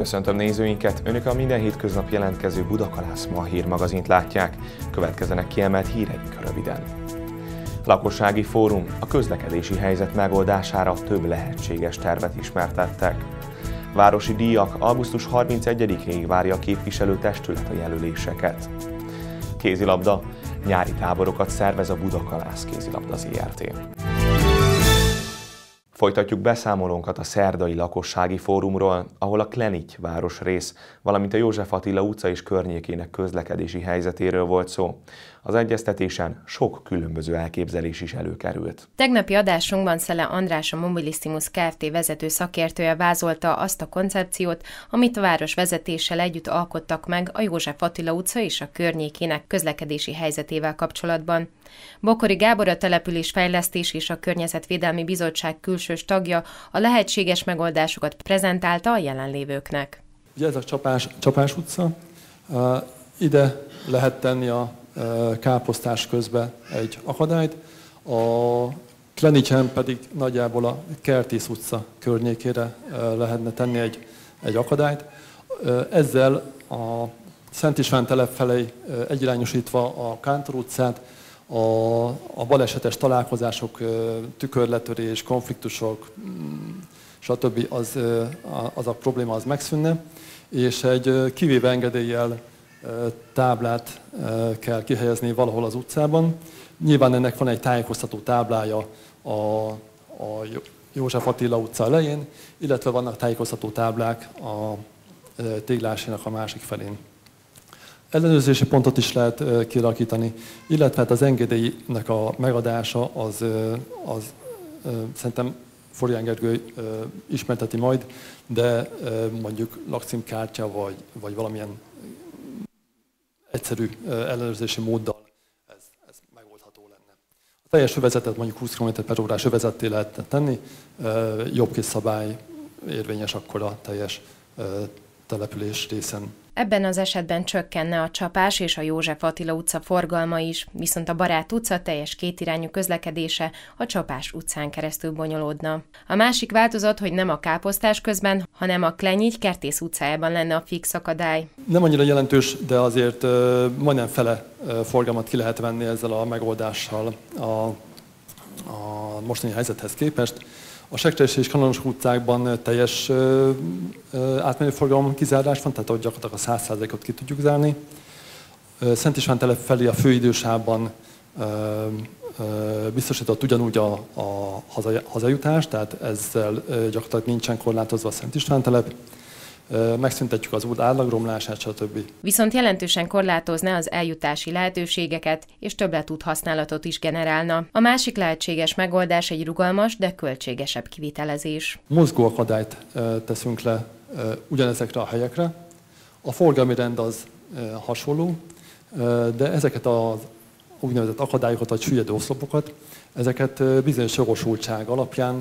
Köszöntöm nézőinket! Önök a minden hétköznap jelentkező Budakalász Ma hírmagazint látják. Következzenek kiemelt híreink röviden. Lakossági fórum, a közlekedési helyzet megoldására több lehetséges tervet ismertettek. Városi díjak, augusztus 31-ig várja a képviselőtestület a jelöléseket. Kézilabda, nyári táborokat szervez a Budakalász Kézilabda Zrt. Folytatjuk beszámolónkat a szerdai lakossági fórumról, ahol a Klenity városrész, valamint a József Attila utca és környékének közlekedési helyzetéről volt szó. Az egyeztetésen sok különböző elképzelés is előkerült. Tegnapi adásunkban Szele András, a Mobilissimus Kft. Vezető szakértője vázolta azt a koncepciót, amit a város vezetéssel együtt alkottak meg a József Attila utca és a környékének közlekedési helyzetével kapcsolatban. Bokori Gábor, a Településfejlesztés és a Környezetvédelmi Bizottság külsős tagja a lehetséges megoldásokat prezentálta a jelenlévőknek. Ugye ez a Csapás utca, ide lehet tenni a káposztás közben egy akadályt, a Klenicsen pedig nagyjából a Kertész utca környékére lehetne tenni egy akadályt. Ezzel a Szent István telep felé egyirányosítva a Kántor utcát, a balesetes találkozások, tükörletörés, konfliktusok, stb. Az a probléma az megszűnne, és egy kivéve engedéllyel táblát kell kihelyezni valahol az utcában. Nyilván ennek van egy tájékoztató táblája a József Attila utca elején, illetve vannak tájékoztató táblák a Téglásének a másik felén. Ellenőrzési pontot is lehet kialakítani, illetve hát az engedélynek a megadása az szerintem Florián Gergő ismerteti majd, de mondjuk lakcímkártya vagy valamilyen egyszerű ellenőrzési móddal ez megoldható lenne. A teljes övezetet mondjuk 20 km/h övezetté lehetne tenni, jobbkész szabály érvényes akkor a teljes település részen. Ebben az esetben csökkenne a Csapás és a József Attila utca forgalma is, viszont a Barát utca teljes kétirányú közlekedése a Csapás utcán keresztül bonyolódna. A másik változat, hogy nem a káposztás közben, hanem a Klenity Kertész utcájában lenne a fix akadály. Nem annyira jelentős, de azért majdnem fele forgalmat ki lehet venni ezzel a megoldással a mostani helyzethez képest. A Sekterési és Kanonos utcákban teljes átmenő forgalom kizárás van, tehát ott gyakorlatilag a 100%-ot ki tudjuk zárni. Szent István telep felé a főidősávban biztosított ugyanúgy a hazajutás, tehát ezzel gyakorlatilag nincsen korlátozva a Szent István telep. Megszüntetjük az út átlagromlását, stb. Viszont jelentősen korlátozná az eljutási lehetőségeket és többletút használatot is generálna. A másik lehetséges megoldás egy rugalmas, de költségesebb kivitelezés. Mozgó akadályt teszünk le ugyanezekre a helyekre. A forgalmi rend az hasonló, de ezeket az úgynevezett akadályokat vagy süllyedő oszlopokat, ezeket bizonyos jogosultság alapján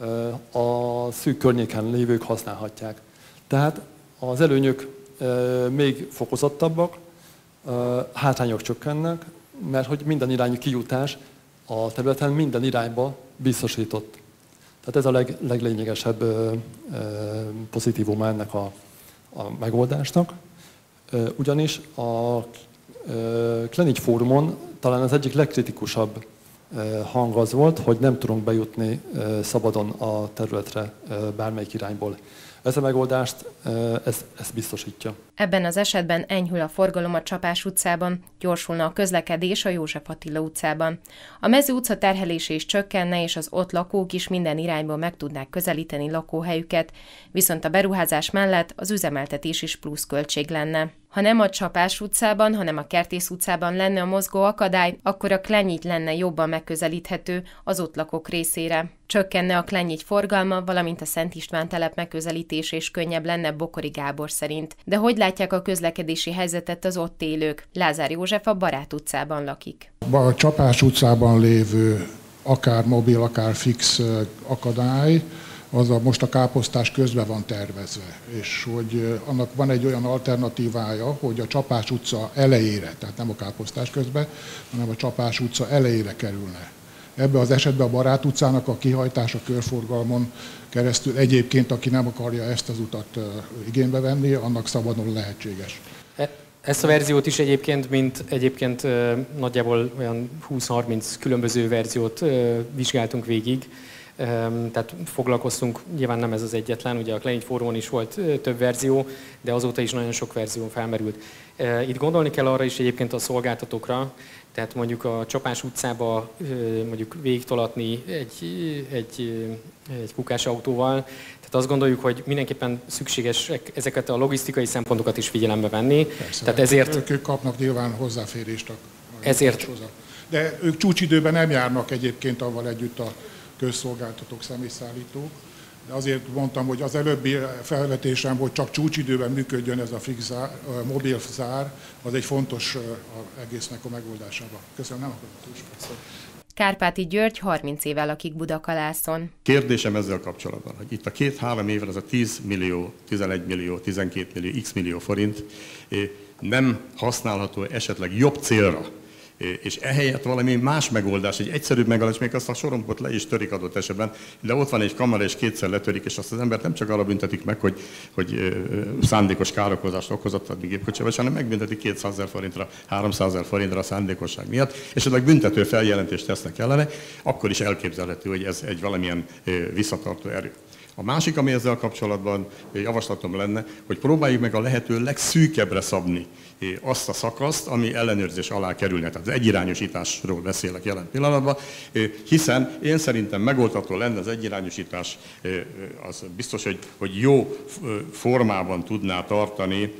a szűk környéken lévők használhatják. Tehát az előnyök még fokozottabbak, hátrányok csökkennek, mert hogy minden irányú kijutás a területen minden irányba biztosított. Tehát ez a leglényegesebb pozitívuma ennek a megoldásnak. Ugyanis a Klenity fórumon talán az egyik legkritikusabb hang az volt, hogy nem tudunk bejutni szabadon a területre bármelyik irányból. Ez a megoldást ezt biztosítja. Ebben az esetben enyhül a forgalom a Csapás utcában, gyorsulna a közlekedés a József Attila utcában. A Mező utca terhelése is csökkenne, és az ott lakók is minden irányból meg tudnák közelíteni lakóhelyüket, viszont a beruházás mellett az üzemeltetés is pluszköltség lenne. Ha nem a Csapás utcában, hanem a Kertész utcában lenne a mozgó akadály, akkor a Klenity lenne jobban megközelíthető az ott lakók részére. Csökkenne a Klenity forgalma, valamint a Szent István telep megközelítése is könnyebb lenne Bokori Gábor szerint. De hogy látják a közlekedési helyzetet az ott élők? Lázár József a Barát utcában lakik. A Csapás utcában lévő akár mobil, akár fix akadály, az most a káposztás közben van tervezve, és hogy annak van egy olyan alternatívája, hogy a Csapás utca elejére, tehát nem a káposztás közben, hanem a Csapás utca elejére kerülne Ebben az esetben a Barát utcának a kihajtása körforgalmon keresztül egyébként, aki nem akarja ezt az utat igénybe venni, annak szabadon lehetséges. Ezt a verziót is egyébként nagyjából olyan 20-30 különböző verziót vizsgáltunk végig. Tehát foglalkoztunk, nyilván nem ez az egyetlen, ugye a Klein Fórumon is volt több verzió, de azóta is nagyon sok verzió felmerült. Itt gondolni kell arra is egyébként a szolgáltatókra, tehát mondjuk a Csapás utcába mondjuk végigtolatni egy kukás autóval. Tehát azt gondoljuk, hogy mindenképpen szükséges ezeket a logisztikai szempontokat is figyelembe venni. Persze, tehát ezért ők kapnak nyilván hozzáférést a ezért. De ők csúcsidőben nem járnak egyébként avval együtt a közszolgáltatók, személyszállítók. De azért mondtam, hogy az előbbi felvetésem, hogy csak csúcsidőben működjön ez a fix zár, a mobil zár, az egy fontos egésznek a megoldásában. Köszönöm, nem akarok túlsúlyozni. Kárpáti György 30 éve lakik Budakalászon. Kérdésem ezzel kapcsolatban, hogy itt a 2-3 évre ez a 10 millió, 11 millió, 12 millió, x millió forint nem használható esetleg jobb célra, és ehelyett valami más megoldás, egy egyszerűbb megoldás, még azt a sorompot le is törik adott esetben, de ott van egy kamera, és kétszer letörik, és azt az embert nem csak arra büntetik meg, hogy szándékos károkozást okozott a gépkocsival, hanem megbüntetik 200 000 forintra, 300 000 forintra a szándékosság miatt, és esetleg büntető feljelentést tesznek ellene, akkor is elképzelhető, hogy ez egy valamilyen visszatartó erő. A másik, ami ezzel kapcsolatban javaslatom lenne, hogy próbáljuk meg a lehető legszűkebbre szabni azt a szakaszt, ami ellenőrzés alá kerülne. Tehát az egyirányosításról beszélek jelen pillanatban, hiszen én szerintem megoldható lenne az egyirányosítás, az biztos, hogy jó formában tudná tartani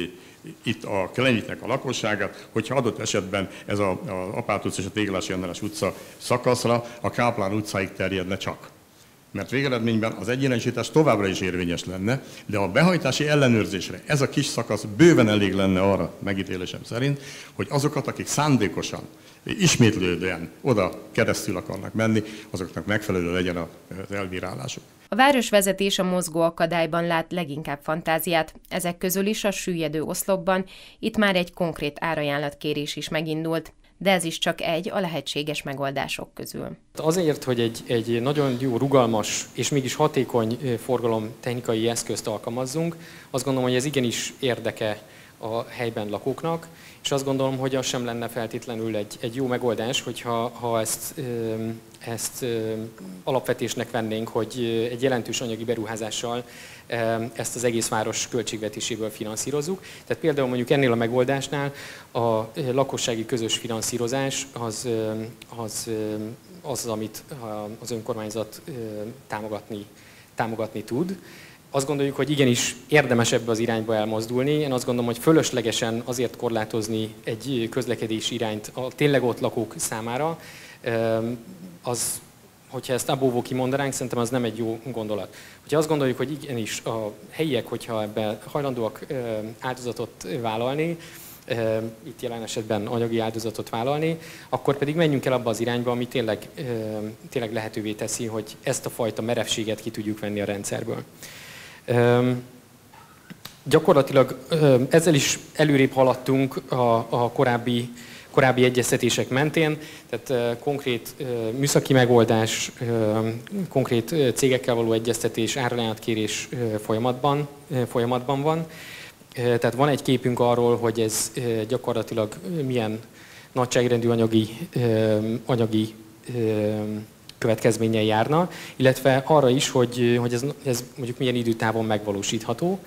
itt a Klenyitnek a lakosságát, hogyha adott esetben ez az Apát utca és a Téglási András utca szakaszra a Káplán utcáig terjedne csak. Mert végeredményben az egyirányosítás továbbra is érvényes lenne, de a behajtási ellenőrzésre ez a kis szakasz bőven elég lenne arra, megítélésem szerint, hogy azokat, akik szándékosan, ismétlődően oda keresztül akarnak menni, azoknak megfelelő legyen az elbírálásuk. A városvezetés a mozgó akadályban lát leginkább fantáziát, ezek közül is a süllyedő oszlopban, itt már egy konkrét árajánlatkérés is megindult. De ez is csak egy a lehetséges megoldások közül. Azért, hogy egy nagyon jó, rugalmas és mégis hatékony forgalomtechnikai eszközt alkalmazzunk, azt gondolom, hogy ez igenis érdeke a helyben lakóknak, és azt gondolom, hogy az sem lenne feltétlenül egy jó megoldás, hogyha ezt alapvetésnek vennénk, hogy egy jelentős anyagi beruházással ezt az egész város költségvetéséből finanszírozzuk. Tehát például mondjuk ennél a megoldásnál a lakossági közös finanszírozás az, amit az önkormányzat támogatni tud. Azt gondoljuk, hogy igenis érdemes ebbe az irányba elmozdulni. Én azt gondolom, hogy fölöslegesen azért korlátozni egy közlekedési irányt a tényleg ott lakók számára, hogyha ezt abóvó kimondanánk, szerintem az nem egy jó gondolat. Hogyha azt gondoljuk, hogy igenis a helyiek, hogyha ebben hajlandóak áldozatot vállalni, itt jelen esetben anyagi áldozatot vállalni, akkor pedig menjünk el abba az irányba, ami tényleg lehetővé teszi, hogy ezt a fajta merevséget ki tudjuk venni a rendszerből. Gyakorlatilag ezzel is előrébb haladtunk a korábbi egyeztetések mentén, tehát konkrét műszaki megoldás, konkrét cégekkel való egyeztetés, árajánlatkérés folyamatban van. Tehát van egy képünk arról, hogy ez gyakorlatilag milyen nagyságrendű anyagi következménnyel járna, illetve arra is, hogy ez mondjuk milyen időtávon megvalósítható.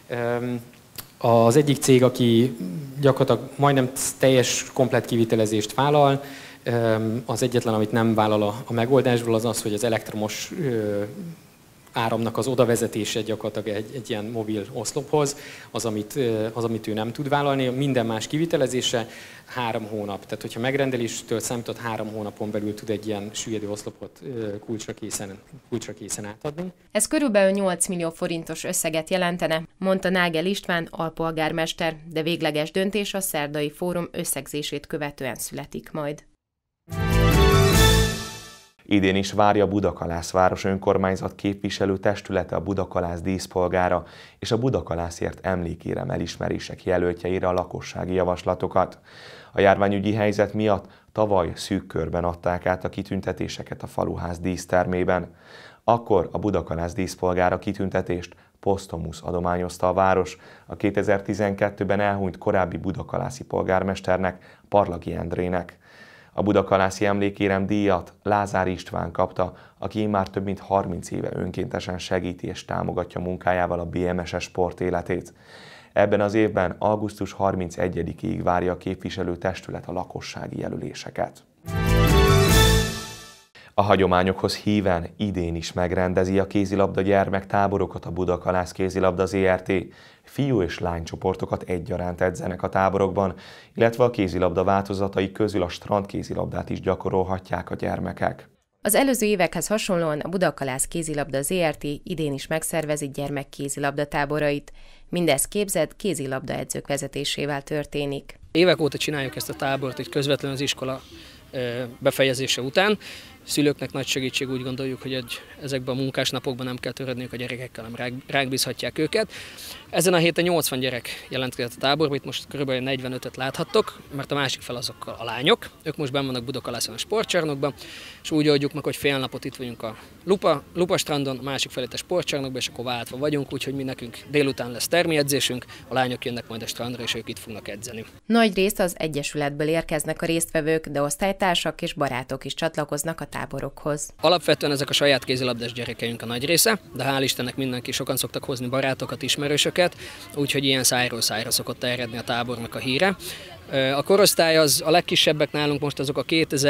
Az egyik cég, aki gyakorlatilag majdnem teljes komplett kivitelezést vállal, az egyetlen, amit nem vállal a megoldásból, az az, hogy az elektromos áramnak az odavezetése gyakorlatilag egy ilyen mobil oszlophoz, az, amit ő nem tud vállalni. Minden más kivitelezése 3 hónap. Tehát, hogyha megrendeléstől számított 3 hónapon belül tud egy ilyen süllyedő oszlopot kulcsra készen átadni. Ez körülbelül 8 millió forintos összeget jelentene, mondta Nágel István alpolgármester, de végleges döntés a szerdai fórum összegzését követően születik majd. Idén is várja Budakalász város önkormányzat képviselő testülete a Budakalász díszpolgára és a Budakalászért emlékérem elismerések jelöltjeire a lakossági javaslatokat. A járványügyi helyzet miatt Tavaly szűk körben adták át a kitüntetéseket a faluház dísztermében. Akkor a Budakalász díszpolgára kitüntetést posztumusz adományozta a város a 2012-ben elhunyt korábbi budakalászi polgármesternek, Parlagi Endrének. A budakalászi emlékérem díjat Lázár István kapta, aki immár több mint 30 éve önkéntesen segíti és támogatja munkájával a BMS-es sport életét. Ebben az évben augusztus 31-ig várja a képviselőtestület a lakossági jelöléseket. A hagyományokhoz híven idén is megrendezi a kézilabda gyermektáborokat a Budakalász Kézilabda Zrt. Fiú- és lánycsoportokat egyaránt edzenek a táborokban, illetve a kézilabda változatai közül a strandkézilabdát is gyakorolhatják a gyermekek. Az előző évekhez hasonlóan a Budakalász Kézilabda Zrt. Idén is megszervezi gyermekkézilabda táborait. Mindez képzett kézilabda edzők vezetésével történik. Évek óta csináljuk ezt a tábort, így közvetlenül az iskola befejezése után. Szülőknek nagy segítség, úgy gondoljuk, hogy ezekben a munkásnapokban nem kell törődniük a gyerekekkel, hanem ránk bízhatják őket. Ezen a héten 80 gyerek jelentkezett a táborba, itt most kb. 45-öt láthattok, mert a másik fel azok a lányok. Ők most benn vannak Budakalászon a sportcsarnokban, és úgy oldjuk meg, hogy fél napot itt vagyunk a Lupa strandon, a másik felét a sportcsarnokban, és akkor váltva vagyunk, úgyhogy mi nekünk délután lesz termi edzésünk, a lányok jönnek majd a strandra, és ők itt fognak edzeni. Nagy részt az egyesületből érkeznek a résztvevők, de osztálytársak és barátok is csatlakoznak a táborokhoz. Alapvetően ezek a saját kézilabdás gyerekeink a nagy része, de hál' Istennek mindenki, sokan szoktak hozni barátokat, ismerősöket, úgyhogy ilyen szájról szájra szokott terjedni a tábornak a híre. A korosztály az a legkisebbek nálunk most azok a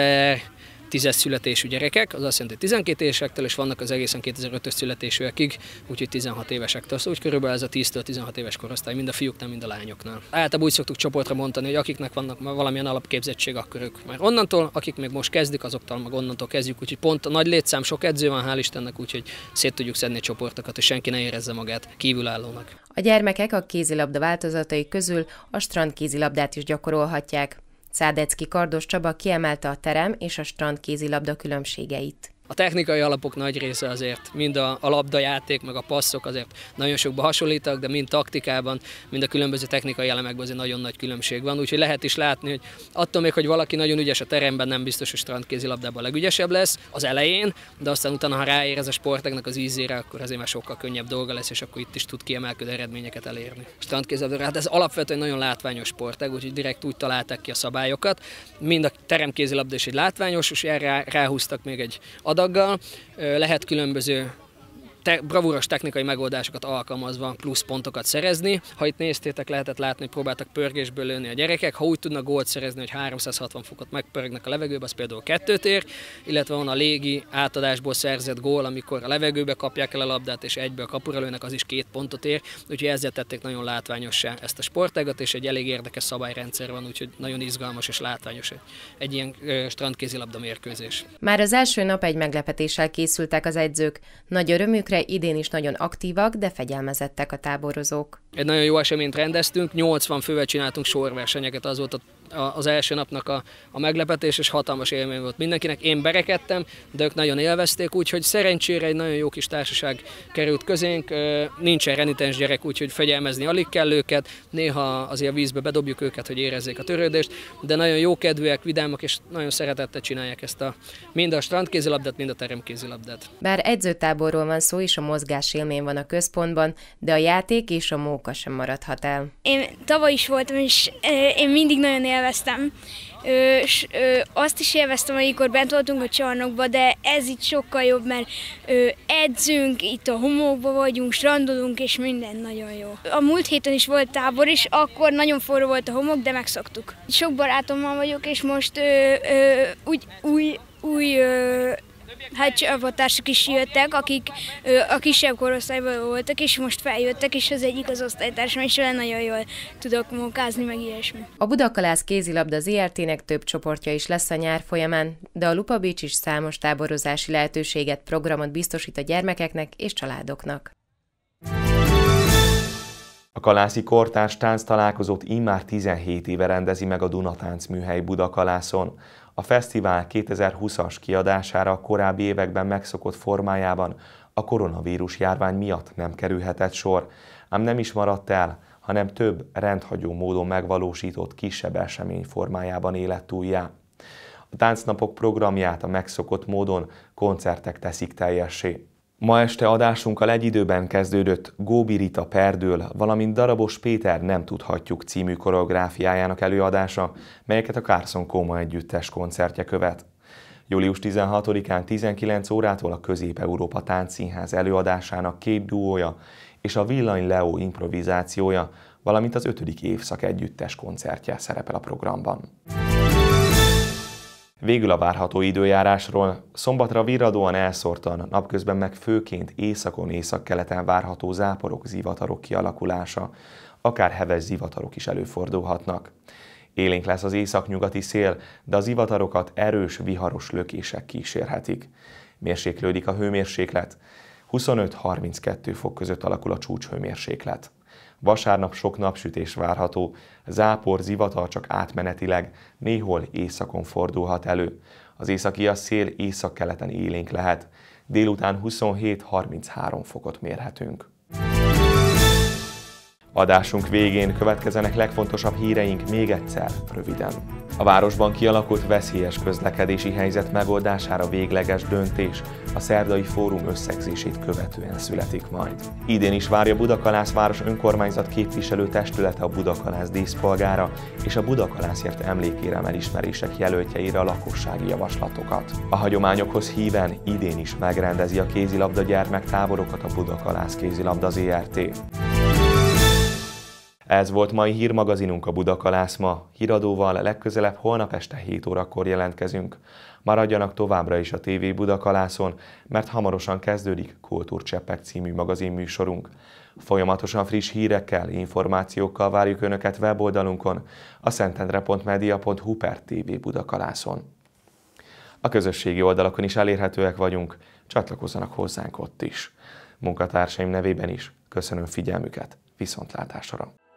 2010-es születésű gyerekek, az azt jelenti 12 évesektől, és vannak az egészen 2005-ös születésűekig, úgyhogy 16 évesektől. Szóval úgy körülbelül ez a 10-től 16 éves korosztály, mind a fiúknál, mind a lányoknál. Általában úgy szoktuk csoportra mondani, hogy akiknek vannak valamilyen alapképzettség, akkor ők már onnantól, akik még most kezdik, azoktól meg onnantól kezdjük, úgyhogy pont a nagy létszám, sok edző van, hál' Istennek, úgyhogy szét tudjuk szedni csoportokat, hogy senki ne érezze magát kívülállónak. A gyermekek a kézilabda változatai közül a strandkézilabdát is gyakorolhatják. Szádecki Kardos Csaba kiemelte a terem és a strandkézilabda különbségeit. A technikai alapok nagy része azért, mind a labdajáték, meg a passzok azért nagyon sokba hasonlítak, de mind taktikában, mind a különböző technikai elemekben azért nagyon nagy különbség van. Úgyhogy lehet is látni, hogy attól még, hogy valaki nagyon ügyes a teremben, nem biztos, hogy strandkézilabdában a legügyesebb lesz az elején, de aztán utána, ha ráér az sportágnak az ízére, akkor azért már sokkal könnyebb dolga lesz, és akkor itt is tud kiemelkedő eredményeket elérni. A strandkézilabda, hát ez alapvetően nagyon látványos sportág, úgyhogy direkt úgy találták ki a szabályokat. Mind a teremkézilabda is egy látványos, és erre ráhúztak még egy adaggal, lehet különböző bravúros technikai megoldásokat alkalmazva plusz pontokat szerezni. Ha itt néztétek, lehetett látni, hogy próbáltak pörgésből lőni a gyerekek. Ha úgy tudnak gólt szerezni, hogy 360 fokot megpörögnek a levegőbe, az például 2-t ér, illetve van a légi átadásból szerzett gól, amikor a levegőbe kapják el a labdát és egyből kapura lőnek, az is 2 pontot ér. Úgyhogy ezzel tették nagyon látványossá ezt a sportágat, és egy elég érdekes szabályrendszer van, úgyhogy nagyon izgalmas és látványos egy ilyen strandkézilabda mérkőzés. Már az első nap egy meglepetéssel készültek az edzők. Nagy örömükre idén is nagyon aktívak, de fegyelmezettek a táborozók. Egy nagyon jó eseményt rendeztünk, 80 fővel csináltunk sorversenyeket, az volt az első napnak a meglepetés, és hatalmas élmény volt mindenkinek. Én berekedtem, de ők nagyon élvezték, úgyhogy szerencsére egy nagyon jó kis társaság került közénk. Nincsen renitens gyerek, úgyhogy fegyelmezni alig kell őket, néha azért a vízbe bedobjuk őket, hogy érezzék a törődést, de nagyon jókedvűek, vidámak, és nagyon szeretettel csinálják ezt mind a strandkézilabdát, mind a teremkézilabdát. Bár edzőtáborról van szó, és a mozgás élmény van a központban, de a játék és a móka sem maradhat el. Én tavaly is voltam, és én mindig nagyon élveztem. Azt is élveztem, amikor bent voltunk a csarnokba, de ez itt sokkal jobb, mert edzünk, itt a homokba vagyunk, strandolunk, és minden nagyon jó. A múlt héten is volt tábor, és akkor nagyon forró volt a homok, de megszoktuk. Sok barátommal vagyok, és most új csapatársak is jöttek, akik a kisebb korosztályban voltak, és most feljöttek, és az egyik az osztálytársam, és vele nagyon jól tudok munkázni, meg ilyesmi. A Budakalász Kézilabda Zrt.-nek több csoportja is lesz a nyár folyamán, de a Lupa Beach is számos táborozási lehetőséget, programot biztosít a gyermekeknek és családoknak. A Kalászi Kortárs Tánc találkozót immár 17 éve rendezi meg a Dunatánc műhely Budakalászon. A fesztivál 2020-as kiadására a korábbi években megszokott formájában a koronavírus járvány miatt nem kerülhetett sor, ám nem is maradt el, hanem több rendhagyó módon megvalósított kisebb esemény formájában élet újjá. A táncnapok programját a megszokott módon koncertek teszik teljessé. Ma este adásunkkal egy időben kezdődött Góbi Rita Perdől, valamint Darabos Péter Nem tudhatjuk című koreográfiájának előadása, melyeket a Carson Coma együttes koncertje követ. Július 16-án 19 órától a Közép-Európa Táncszínház előadásának 2 duója és a Villany Leo improvizációja, valamint az 5. évszak együttes koncertje szerepel a programban. Végül a várható időjárásról. Szombatra virradóan elszórtan, napközben meg főként északon, északkeleten várható záporok, zivatarok kialakulása, akár heves zivatarok is előfordulhatnak. Élénk lesz az északnyugati szél, de a zivatarokat erős, viharos lökések kísérhetik. Mérséklődik a hőmérséklet. 25-32 fok között alakul a csúcshőmérséklet. Vasárnap sok napsütés várható, zápor, zivatar csak átmenetileg, néhol északon fordulhat elő. Az északias szél északkeleten élénk lehet, délután 27-33 fokot mérhetünk. Adásunk végén következenek legfontosabb híreink még egyszer, röviden. A városban kialakult veszélyes közlekedési helyzet megoldására végleges döntés a szerdai fórum összegzését követően születik majd. Idén is várja Budakalász város önkormányzat képviselő testülete a Budakalász díszpolgára és a Budakalászért emlékérem elismerések jelöltjeire a lakossági javaslatokat. A hagyományokhoz híven idén is megrendezi a kézilabda gyermektáborokat a Budakalász kézilabda Zrt. Ez volt mai hírmagazinunk a Budakalász ma. Híradóval legközelebb holnap este 7 órakor jelentkezünk. Maradjanak továbbra is a TV Budakalászon, mert hamarosan kezdődik Kultúrcseppek című magazinműsorunk. Folyamatosan friss hírekkel, információkkal várjuk Önöket weboldalunkon, a szentendre.media.hu/TV Budakalászon. A közösségi oldalakon is elérhetőek vagyunk, csatlakozzanak hozzánk ott is. Munkatársaim nevében is köszönöm figyelmüket, viszontlátásra!